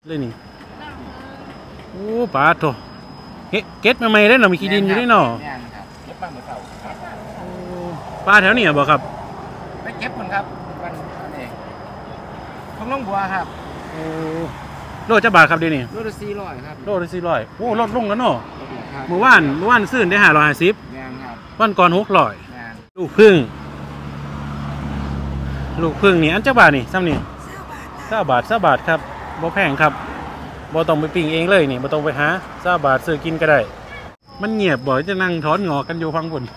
เลยนี่โอ้ปลาโถเก็ตมาใหม่ได้หน่อมีขี้ดินอยู่ได้หน่อเก็บบ้างเหมือนเก่าปลาแถวนี้บ่ครับไปเก็บคนครับวันนี้ทุ่งน้องบัวครับโอ้โลจะบาทครับเดี๋ยวนี้โลละ400ครับโลละ400โอ้ลดลงแล้วเนาะเมื่อวานซื้อได้550วันก่อน600ลูกพึ่งนี่อันเจ้าบาทนี่ซ้ำนี่20 บาทครับบ่แพงครับบ่ต้องไปปิ้งเองเลยนี่บ่ต้องไปหา20 บาทซื้อกินก็ได้มันเงียบบ่จะนั่งถอนงอกันอยู่ฟังฝุ่น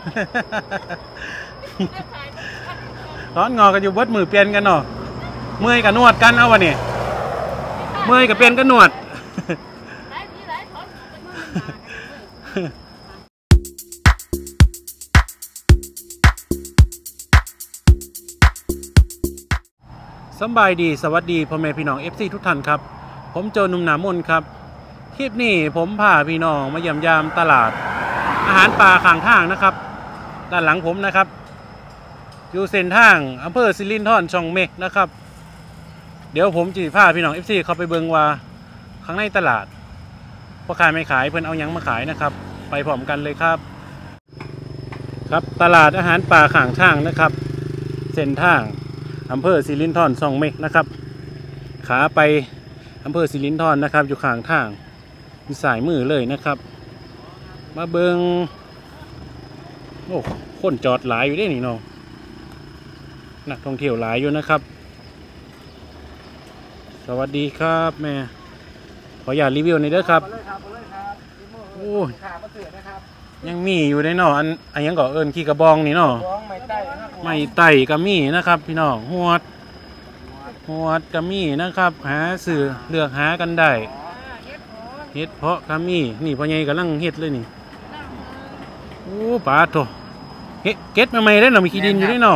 ถอนงอกันอยู่เบิดมือเปลี่ยนกันเนาะเมื่อยกับนวดกันเอาวะนี่เมื่อยกับเปลี่ยนกันนวดสบายดีสวัสดีพ่อแม่พี่น้อง FC ทุกท่านครับผมโจนุ่มหนามนครับคลิปนี้ผมพาพี่น้องมาเยี่ยมยามตลาดอาหารป่าข้างทางนะครับด้านหลังผมนะครับอยู่เส้นทางอำเภอสิรินธรช่องเมฆนะครับเดี๋ยวผมจะพาพี่น้อง FC เข้าไปเบิ่งว่าข้างในตลาดพ่อขายไม่ขายเพิ่นเอาหยังมาขายนะครับไปพร้อมกันเลยครับครับตลาดอาหารป่าข้างทางนะครับเส้นทางอำเภอสิรินธรช่องเมฆนะครับขาไปอำเภอสิรินธรนะครับอยู่ข้างทางอยู่สายมือเลยนะครับมาเบิ่งโอ้คนจอดหลายอยู่ได้นี่เนาะนักท่องเที่ยวหลายอยู่นะครับสวัสดีครับแม่ขออยากรีวิวในเด้อครับโอ้ยังมีอยู่ในเนาะอันยังก่อเอิญขี้กระบองนี่เนาะไม่ไต่กระมี่นะครับพี่น้องหวดกระมี่นะครับหาสื่อเลือกหากันได้เฮ็ดเพาะกระมี่นี่พ่อใหญ่กำลังเฮ็ดเลยนี่โอ้ปลาโถเก็ตมาใหม่ได้หน่อมีขี้ดินอยู่ได้เนาะ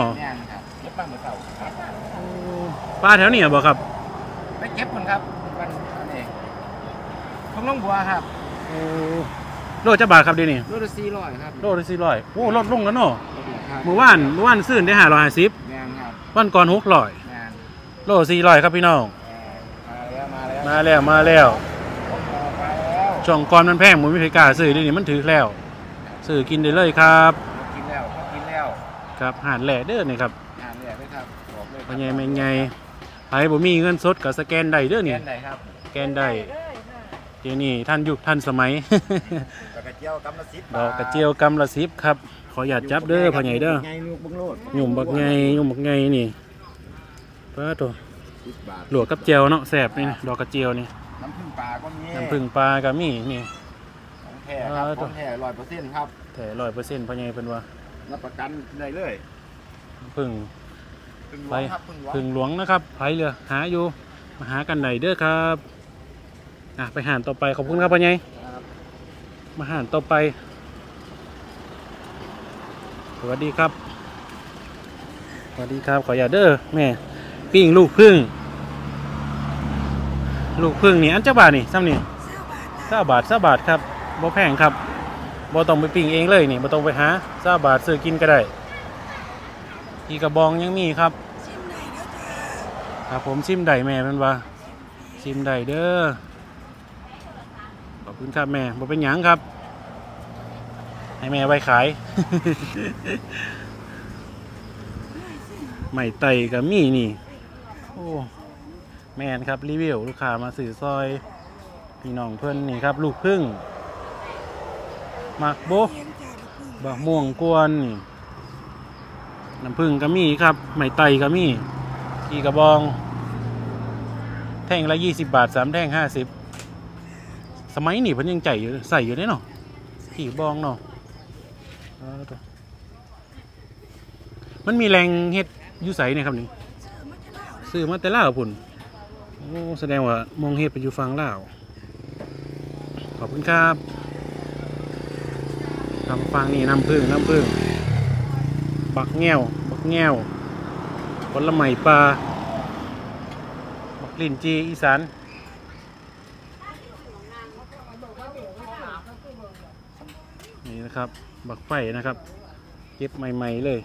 ปลาแถวนี้บ่ครับไปเก็บคนครับวันนี้ทุ่งน้องบัวครับโลจะบาทครับเดี๋ยวนี้โลละ400ครับโลละ400โอ้ลดลงแล้วเนาะเมื่อวานซื้อได้550วันก่อน600โล400ครับพี่น้องมาแล้วช่องก่อนมันแพงผมไม่เคยกล้าซื้อเดี๋ยวนี้มันถือแล้วซื้อกินได้เลยครับกินแล้วครับหาดแหล่เด้อนี่ครับหาดแหล่ด้วยครับเป็นไงไอ้ผมมีเงินสดกับสแกนได้เด้อนี่สแกนได้เดี๋ยวนี้ท่านยุคท่านสมัยดอกกระเจียวกำละ10 ดอกกระเจียวกำละ10ครับขอหยาดจับเด้อพ่อใหญ่เด้อหยุ่มบักไงนี่ป้าตัวหลวกกับเจียวเนาะแสบนี่ดอกกระเจียวนี่น้ำผึ้งปลาก็มีน้ำผึ้งปลาก็มีนี่ของแท้ครับของแท้100%ครับแท้100%พ่อใหญ่เป็นว่ารับประกันได้เลยผึ้งหลวงนะครับไผ่เรือหาอยู่มาหากันไหนเด้อครับไปหาต่อไปขอบคุณครับพ่อใหญ่มาหาต่อไปสวัสดีครับขออย่าเด้อแม่ปิ้งลูกพึ่งนี่อันเจ้าบาทนี่ซ้ำนี่20 บาทครับบ่แพงครับบ่ต้องไปปิ้งเองเลยนี่บ่ต้องไปหา20 บาทซื้อกินก็ได้อีกระบองยังมีครับผมชิมได้แม่เป็นว่าชิมได้เด้อขอบคุณครับแม่บ่เป็นหยังครับให้แม่ไว้ขาย ไม่ไต่กับมีนี่โอ้แม่นครับรีวิวลูกค้ามาสื่อซอยพี่น้องเพื่อนนี่ครับลูกพึ่งหมักโบบะม่วงกวนนี่น้ำผึ้งก็มีครับไม่ไต่ก็มีกี่กระบองแท่งละ20 บาท3แท่ง50สมัยนี่เพิ่นยังใส่อยู่ได้เนาะกี่บองเนาะมันมีแรงเฮ็ดยุใสเนี่ยครับนี่ซื้อมาแต่ลาวพุ่นโอ้แสดงว่ามองเฮ็ดไปอยู่ฝั่งลาวขอบคุณครับทำฟังนี่น้ำผึ้งบักแง่วผลไม้ปลาบักลิ้นจีอีสานนี่นะครับบักไฟนะครับเก็บใหม่ๆเลย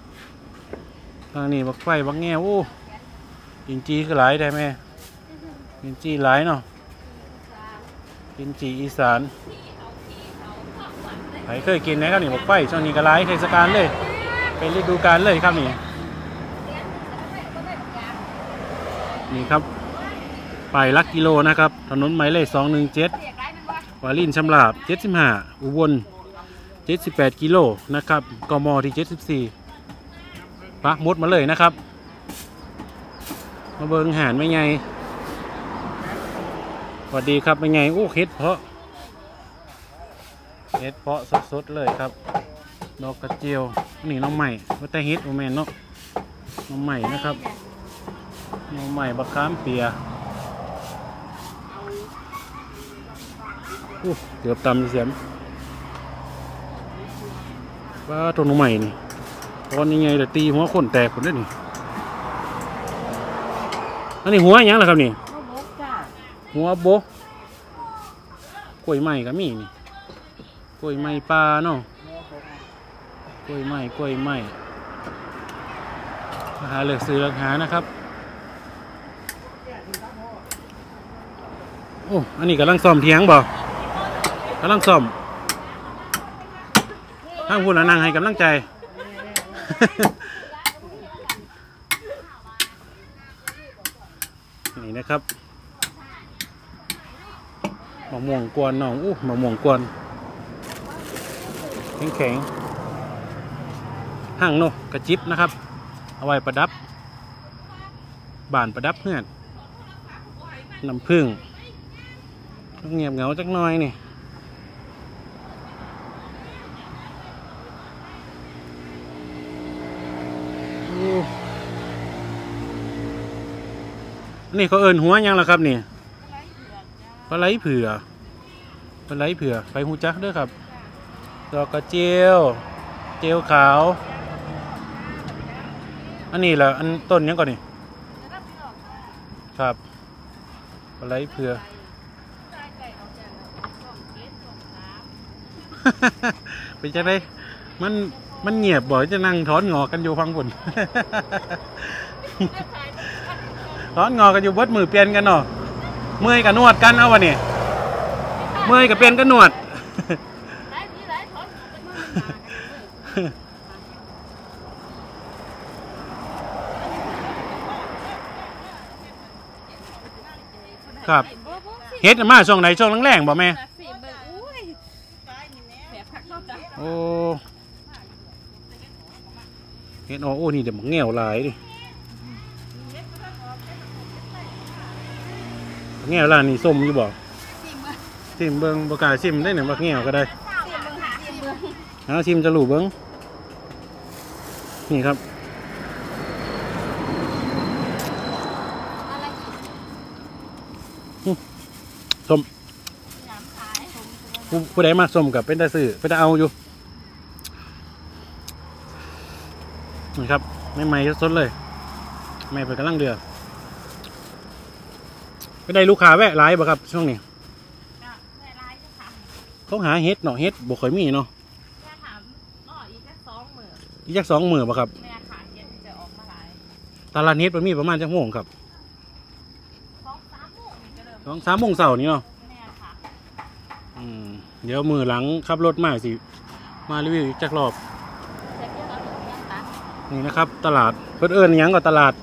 ทางนี้บักไฟบักแง่วโอ้ลิ้นจีคือหลายได้ไหมกินจีหลายเนาะกินจีอีสานใครเคยกินนะครับนี่บอกไฟช่วงนี้ก็หลายเทศกาลเลยเป็นฤดูกาลเลยครับนี่ครับไปลักกิโลนะครับถนนหมายเลข217วารินชำราบ75อุบล78กิโลนะครับกมที่74ปักมุดมาเลยนะครับมาเบิงหานไม่ไงสวัสดีครับไม่ไงโอ้เฮ็ดเพาะสดๆเลยครับดอกกระเจียวนี่น้องใหม่ว่าแต่เฮ็ดโอแมนเนาะน้องใหม่นะครับน้องใหม่บักขามเปียเกือบตำเสียมว่าตัวน้องใหม่นี่ตอนยังไงแต่ตีหัวคนแตกคนได้นี่อันนี้หัวยังล่ะครับนี่หัวโบกล้วยไม้ก็มีนี่กล้วยไม้ปลาเนาะกล้วยไม้ราคาเลือกซื้อราคานะครับโอ้อันนี้กำลังซ่อมเถียงบ่กำลังซ่อมทั้งพูดและนั่งให้กำลังใจ นี่นะครับมะม่วงกวนน้องมะม่วงกวนแข็งห่างโนกระจิบนะครับเอาไว้ประดับบ้านประดับเพื่อนน้ำผึ้งต้องเงียบเหงาจักหน่อยนี่นี่เขาเอิ้นหัวยังล่ะครับนี่ปลาไหลเผือไปหูจักเด้อครับดอกกระเจียวขาวอันนี้แหละอันต้นยังก่อนนี่ครับปลาไหลเผือ ไปจะได้มันเงียบบ่อยจะนั่งถอนงอกันอยู่ฟังผล ถอนงอกันอยู่บดมือเปลี่ยนกันเนาะเมื่อยกับนวดกันเอาวะนี่เมื่อยกับเปลี่ยนกันนวด ครับเฮ็ดมาช่วงไหนช่วงแรงๆบ่แม่โอ้เฮ็ดโอ้นี่เดี๋ยวมันเงี้ยวหลายดิเงี้ยวร้านนี่ส้มอยู่บ่ซิมเบิ้งประกาศซิมได้หนึ่งบักเงี้ยวก็ได้ซิมจะหลู่เบิ้งนี่ครับส้มผู้ใดมากส้มกับเป็นตาสื่อเป็นตาเอาอยู่นี่ครับไม่ไหม้สดเลยไม่เป็นกำลังเดือดไม่ได้ลูกค้าแวะไลฟ์บ่ครับช่วงนี้เขาหาเฮ็ดเนาะเฮ็ดบ่ค่อยมีเนาะอีกจัก2 มื้อบ่ครับตลาดเฮ็ดมันมีประมาณจักโมงครับ2-3 โมงเช้านี่เนาะเดี๋ยวมือหลังขับรถมาสิมารีวิวอีกจักรอบนี่นะครับตลาดเพิ่นเอิ้นหยังก็ตลาด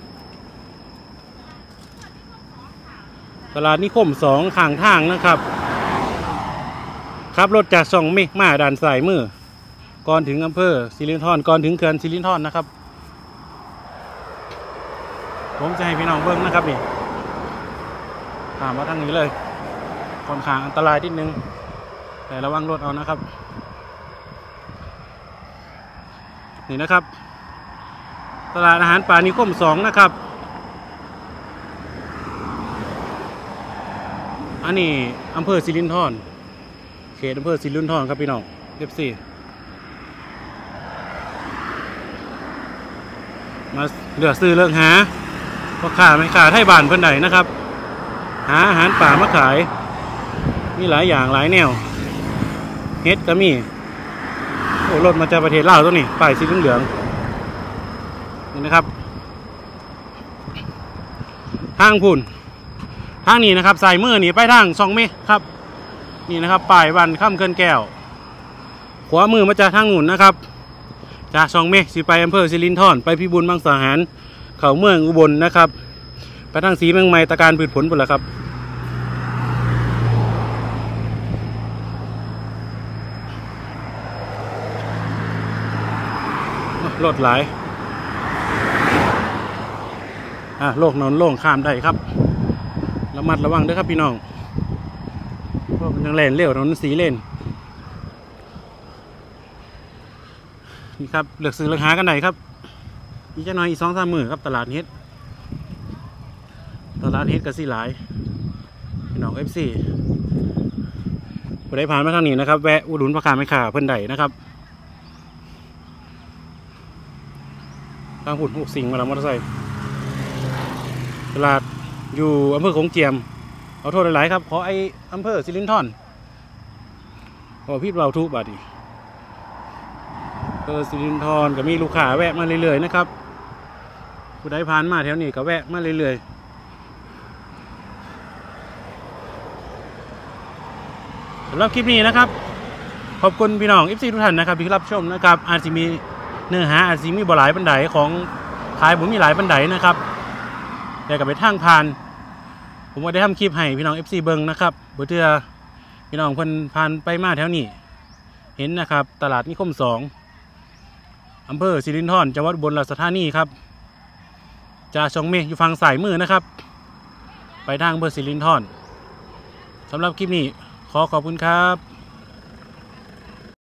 นิคม2ข้างทางนะครับขับรถจาก2 เมฆมาด้านซ้ายมือก่อนถึงอำเภอสิรินธรก่อนถึงเขื่อนสิรินธรนะครับผมจะให้พี่น้องเบิ่งนะครับนี่ตามมาทางนี้เลยค่อนข้างอันตรายนิดนึงแต่ระวังรถเอานะครับนี่นะครับตลาดอาหารป่านิคม2นะครับอันนี้อำเภอสิรินธรเขตอำเภอสิรินธรครับพี่น้องFCมาเลือกซื้อเลือกหาพ่อค้าแม่ค้าไทยบ้านเพิ่นใดนะครับหาอาหารป่ามาขายมีหลายอย่างหลายแนวเฮ็ดก็มีโอ้รถมาจากประเทศลาวตัวนี้ป้ายสีเหลืองนี่นะครับทางพุ่นทางนี้นะครับสายมือนี่ไปทาง2 เมตรครับนี่นะครับป้ายวันค่ำเกินแก้วขวามือมาจากทางนู่นนะครับจาก2 เมตรสิไปอำเภอสิรินธรไปพิบูลมังสาหารเข้าเมืองอุบลนะครับไปทางสีเมืองใหม่ตะการพืชผลหมดแล้วครับรถหลายโลกนอนโล่งข้ามได้ครับระมัดระวังด้วยครับพี่น้องเพราะมันยังเลนเร็วถนนสีเลนนี่ครับเลือกซื้อเลือกหากันไหนครับอีกจะน้อยอีก2-3 มื้อครับตลาดเฮ็ดกระสีหลายพี่น้อง FC ผู้ใดผ่านมาทางนี้นะครับแวะอุดหนุนพ่อค้าแม่ค้าเพิ่นได้นะครับทางหุ่น6 สิ่งมาแล้วมอเตอร์ไซค์ตลาดอยู่อำเภอโขงเจียมเอาโทษหลายๆครับขอไออำเภอสิรินธรขอพี่เราทุกบาทดิสิรินธรก็มีลูกค้าแวะมาเรื่อยๆนะครับผู้ใดผ่านมาแถวนี้ก็แวะมาเรื่อยๆสำหรับคลิปนี้นะครับขอบคุณพี่น้อง FC ทุกท่านนะครับที่รับชมนะครับอาจจะมีเนื้อหาอาจจะมีบ่หลายบันไดของขายผมมีหลายบันไดนะครับแต่กับไปทางผ่านผมก็ได้ทำคลิปให้พี่น้อง FC เบิงนะครับเพื่อพี่น้องเพิ่นผ่านไปมาแถวนี้เห็นนะครับตลาดนิคม2อำเภอสิรินธรจังหวัดอุบลราชธานีครับจาก2 เมตรอยู่ฝั่งซ้ายมือนะครับไปทางอำเภอสิรินธรสำหรับคลิปนี้ขอขอบคุณครับ